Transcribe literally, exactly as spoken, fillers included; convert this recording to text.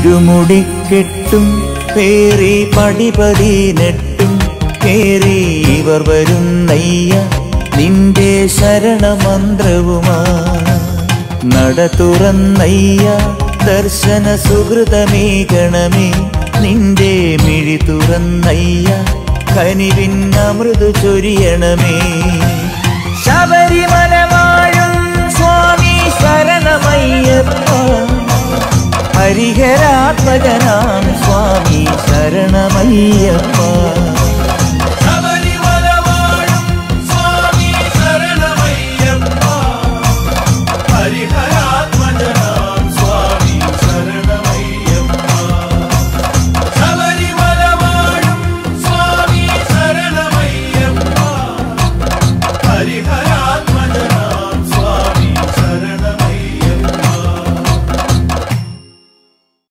ഇരുമുടിക്കെട്ടും പേറി പടിപതിനെട്ടും കേറി ഇവർ വരുന്നയ്യ നിന്റെ ശരണമന്ത്രവുമാ. നട തുറന്നയ്യ ദർശന സുഹൃതമേകണമേ, നിന്റെ മിഴി തുറന്നയ്യ കനിവിൻ അമൃതു ചൊരിയണമേ. ശബരിമല വാഴും സ്വാമി ശരണമയ്യപ്പ, ഹരിഹരാത്മജനാം സ്വാമി ശരണമയ്യപ്പ.